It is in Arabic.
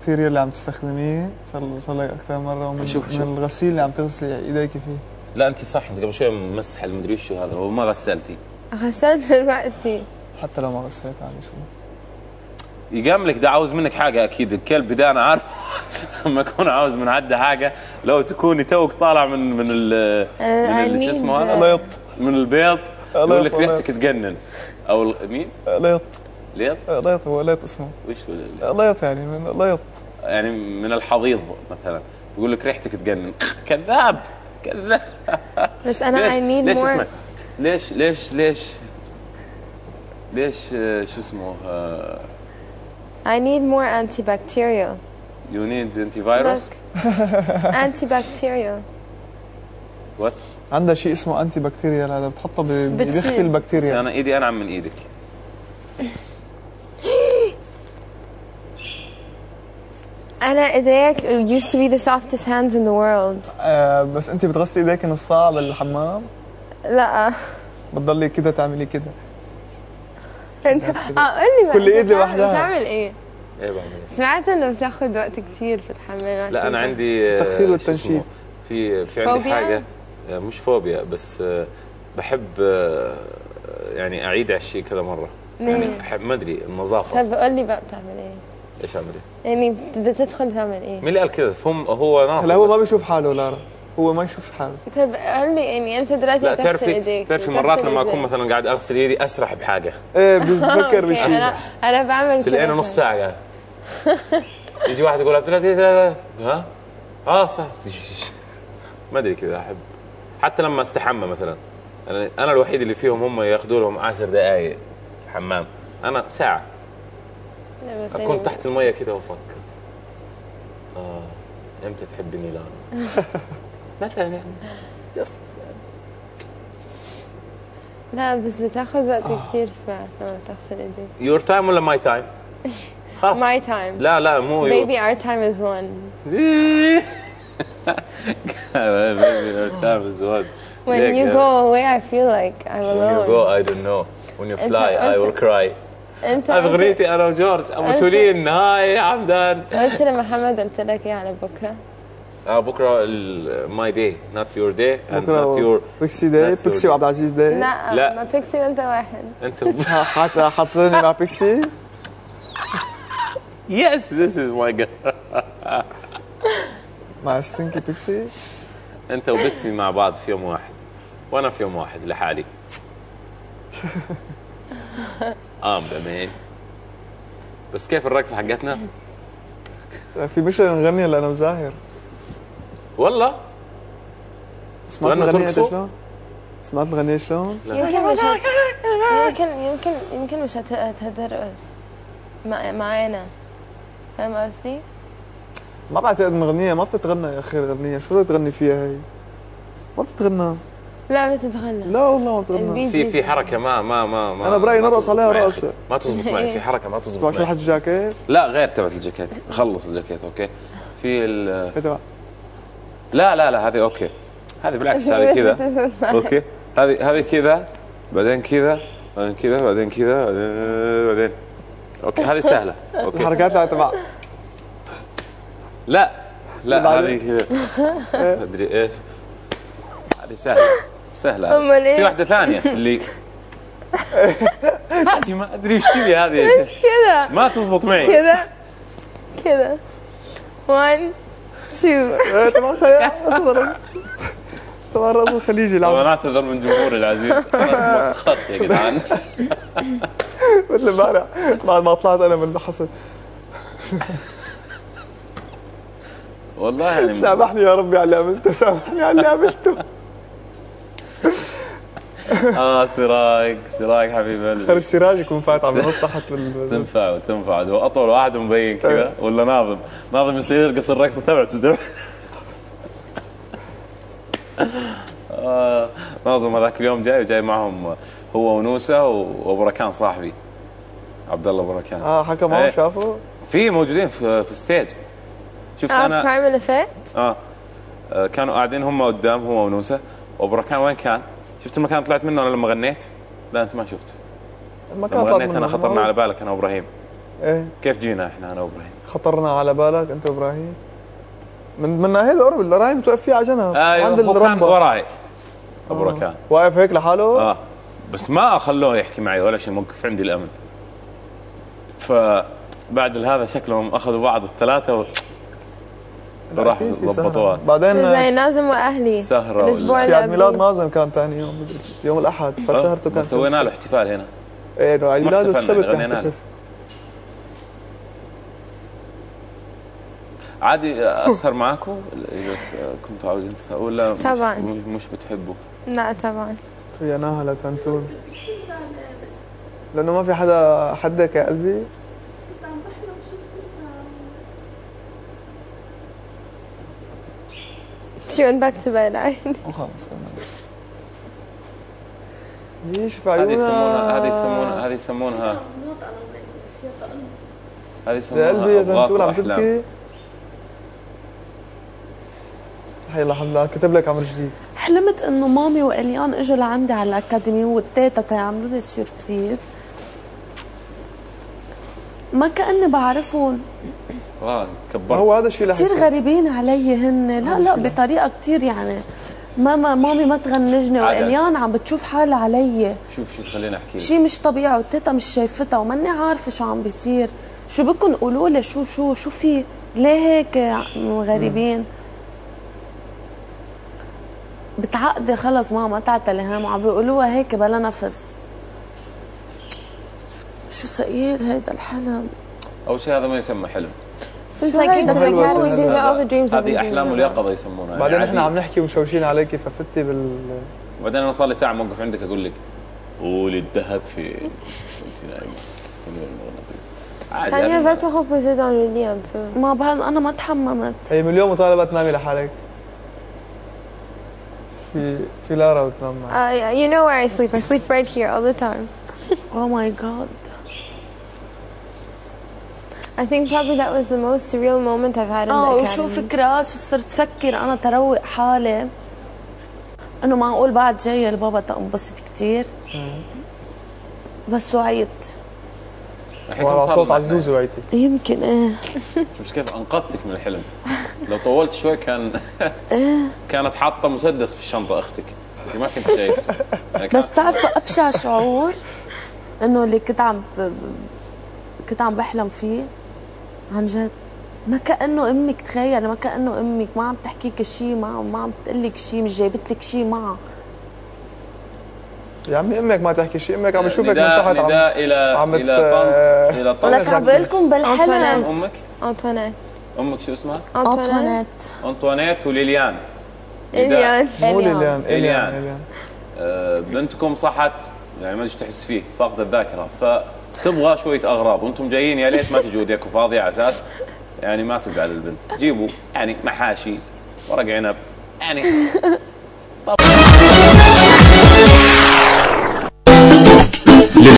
البكتيريا اللي عم تستخدميه صار لك اكثر مره، ومن شوف. من الغسيل اللي عم تغسلي ايديك فيه. لا انت صح، انت قبل شوي مسح المدري شو هذا وما غسلتي. غسلت دلوقتي. حتى لو ما غسلت عادي شو. يقام لك ده عاوز منك حاجه اكيد، الكلب ده انا عارف لما يكون عاوز من عده حاجه، لو تكوني توك طالع من شو اسمه هذا، ليط، من البيض، يقول لك ليط. ريحتك تجنن. او مين؟ ليط. ليط؟ ليط، هو ليط اسمه. وش هو ليط يعني من ليط، يعني من الحضيض مثلا، يقول لك ريحتك تجنن. كذاب كذاب. بس انا I need ليش more. اسمه؟ ليش شو اسمه I need more antibacterial. you need antivirus. Look. Antibacterial. what؟ عندها شيء اسمه انتي بكتيريال، هذا بتحطه بيخفي بس البكتيريا. انا ايدي انعم من ايدك. أنا إيديك used to be the softest hands in the world. بس انت بتغسلي ايديك نص ساعه بالحمام، لا بتضلي كده تعملي كده. انت قول لي بقى كل ايد أنت لوحدها. بتعمل ايه؟ ايه بعمل ايه؟ سمعت انه بتاخد وقت كتير في الحمام. لا انا عندي التغسيل شو والتنشيف. اسمه، في عندي فوبيا؟ حاجه مش فوبيا، بس بحب يعني اعيد على الشيء كذا مره. يعني احب ما ادري النظافه. طب قول لي بقى بتعمل ايه؟ ايش اعمل ايه؟ يعني بتدخل تعمل ايه؟ مين اللي قال كذا؟ هو ناصر. هلا هو بس. ما بيشوف حاله لارا، هو ما يشوف حاله. طب قول لي يعني انت دلوقتي لا بتغسل ايديك، تعرفي مرات بتغسل لما اكون إزاي؟ مثلا قاعد اغسل ايدي اسرح بحاجه، ايه بفكر أوكي، بشيء. انا بعمل كده. تلاقينا نص ساعه قاعد. يجي واحد يقول عبد العزيز ها صح. ما ادري كذا احب. حتى لما استحمى مثلا، انا الوحيد اللي فيهم هم ياخذوا لهم 10 دقائق حمام، انا ساعه لا، بس اكون يعني تحت الميه كذا وافكر امتى تحبني لا مثلا يعني جست لا بس بتاخذ وقت كتير سمعت لما بتغسل ايديك. يور تايم ولا ماي تايم؟ خلاص My time. لا مو Baby our time is one. baby your time is one. When you go away I feel like I'm when you alone. go I don't know, when you fly I will cry. انت هذه اغنيتي انا وجورج ابو تولين. هاي يا حمدان. قلت لمحمد قلت لك ايه على بكره؟ بكره ماي داي not your day and not your بيكسي داي، not your بيكسي وعبد العزيز داي. لا ما بيكسي وانت واحد. انت حاطيني مع بيكسي. yes this is my girl. مع ستينكي بيكسي. انت وبيكسي مع بعض في يوم واحد وانا في يوم واحد لحالي. بمان. بس كيف الرقصه حقتنا؟ في مشهد نغني هلا انا وزاهر. والله سمعت وأنا الغنية ترقصوا؟ شلون؟ سمعت الغنية شلون؟ يمكن مش هترقص معانا، فاهم قصدي؟ ما بعتقد نغنيها، ما بتتغنى يا اخي الغنية، شو بدك تغني فيها هي؟ ما بتتغنى. لا بتتغنى. لا والله ما بتتغنى. في حركه ما انا برايي نرقص عليها رقصة. ما تزبط معي، في حركه ما تزبط تبع شو معي. حد الجاكيت؟ لا غير تبعت الجاكيت، خلص الجاكيت اوكي. في إيه تبع؟ لا هذه اوكي، هذه بالعكس هذه كذا اوكي، هذه كذا بعدين كذا بعدين كذا بعدين كذا بعدين اوكي، هذه سهله اوكي. الحركات تبع لا بعدين؟ هذه كذا ما ادري ايش، هذه سهله أمال إيه؟ في واحده ثانيه اللي هذه ما ادري ايش كذا، هذه كده ما تزبط معي. كده 1 2. تبع خيال اصلا، تبع الرقص خليجي. طبعا لعب اعتذر من جمهوري العزيز، انا مسخط يا جدعان. مثل امبارح بعد ما طلعت انا من اللي حصل. والله يعني سامحني يا ربي على اللي عملته، سامحني على اللي عملته. سراج حبيب قلبي. خير السراج يكون فات عم ينط تحت تنفع هو اطول واحد مبين كذا ولا ناظم يصير يرقص الرقصه تبعته. ناظم هذاك اليوم جاي معهم هو ونوسه وابو ركان صاحبي عبد الله ابو ركان. حكى معه شافوا في موجودين في ستيج. شفت انا برايم اللي فات كانوا قاعدين هم قدام هو ونوسه، وابو ركان وين كان؟ شفت المكان طلعت منه انا لما غنيت؟ لا انت ما شفت. لما غنيت انا خطرنا على بالك انا وابراهيم. ايه كيف جينا احنا انا وابراهيم؟ خطرنا على بالك انت وابراهيم من ناحيه القرب اللي رايح متوقف فيه على جنب ايوه عند هو كان الرمبة. وراي ابو ركان واقف هيك لحاله. بس ما خلوه يحكي معي ولا شيء، موقف عندي الامن. فبعد هذا شكلهم اخذوا بعض الثلاثه وراح أكيد في ضبطوها. سهرة. بعدين زي نازم واهلي سهرة الاسبوع ولا- في اللي عيد ميلاد قبليه. ناظم كان ثاني يوم يوم الاحد فسهرته كانت سوينا له احتفال هنا. ايه عيد ما ميلاد احتفلنا، السبت غنينا له. نحتفل. عادي اسهر معاكم اذا كنتوا عاوزين تسهروا ولا طبعاً. مش بتحبوا؟ لا طبعا. يا نهلة تنتون لانه ما في حدا حدك يا قلبي. She went back to bed عادي. وخلص ليش في هذه عيونها يسمونها هذه يا يسمونها قلبي يا أضغاث تنتون عم وأحلام. تبكي. حي الله الحمد لله كتب لك عمر جديد. حلمت انه مامي واليان اجوا لعندي على الاكاديمي والتيتا تيعملوا لي سيربريز، ما كأني بعرفهم، كبرت. هو هذا الشيء اللي كثير حسيت. غريبين علي هن. لا بطريقه كثير يعني مامي ما تغنجني عادي. واليان عم بتشوف حالها علي شوف خليني احكي لك. شيء مش طبيعي، والتيتا مش شايفتها وماني عارفه شو عم بيصير. شو بدكم قولوا لي شو في ليه هيك غريبين؟ بتعقدي خلص ماما تعتلي هم وعم بيقولوها هيك بلا نفس. شو ثقيل هيدا الحلم. اول شيء هذا ما يسمى حلم، Since شو I came هيدا to the حلوة academy, these are all the dreams I've been هذه احلام dreaming about. اليقظه يسمونها. بعدين يعني احنا عادي. عم نحكي ومشوشين عليك ففتي وبعدين انا صار لي ساعه موقف عندك اقول لك قولي الذهب في انت نايمه. عادي Tanya يعني va te reposer dans le lit un peu. ما بعد انا ما تحممت. هي من اليوم مطالبة تنامي لحالك. في لارا وتنام معك. You know where I sleep. I sleep right here all the time. Oh my god. I think probably that was the most surreal moment I've had in the وشو academy. فكرة صرت فكر انا تروق حالي انه معقول بعد جايه لبابا تنبسط كثير، بس وعيت. الحين وعلى كم صار صوت لنا عزوز إحنا؟ وعيتي. يمكن شوف كيف انقذتك من الحلم. لو طولت شوي كانت حاطه مسدس في الشنطه اختك، انت ما كنت شايف. يعني بس تعرف ابشع شعور انه اللي كنت عم بحلم فيه عن جد، ما كأنه امك. تخيل ما كأنه امك ما عم تحكيك شيء، ما عم تقلك شيء، مش جايبت لك شيء معها. يا عمي امك ما تحكي شيء، امك عم بشوفك من نداء تحت نداء الى عم الى طنط ولك عم بقول لكم بالحلم امك Antoinette. امك شو اسمها؟ انطوانيت. انطوانيت وليليان. Eliane. مو إليان. إليان. بنتكم صحت يعني ما ادري ايش تحس فيه، فاقده الذاكره، فتبغى شويه اغراض وانتم جايين يا ليت ما تجوا ايديكم فاضيه على اساس يعني ما تزعل البنت. جيبوا يعني محاشي، ورق عنب يعني